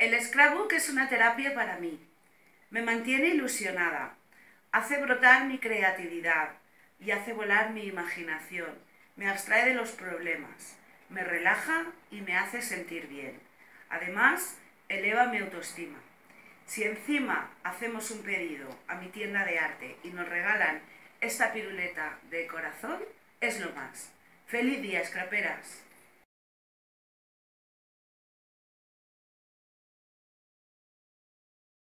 El scrapbook es una terapia para mí. Me mantiene ilusionada, hace brotar mi creatividad y hace volar mi imaginación. Me abstrae de los problemas, me relaja y me hace sentir bien. Además, eleva mi autoestima. Si encima hacemos un pedido a mi tienda de arte y nos regalan esta piruleta de corazón, es lo más. ¡Feliz día, scraperas!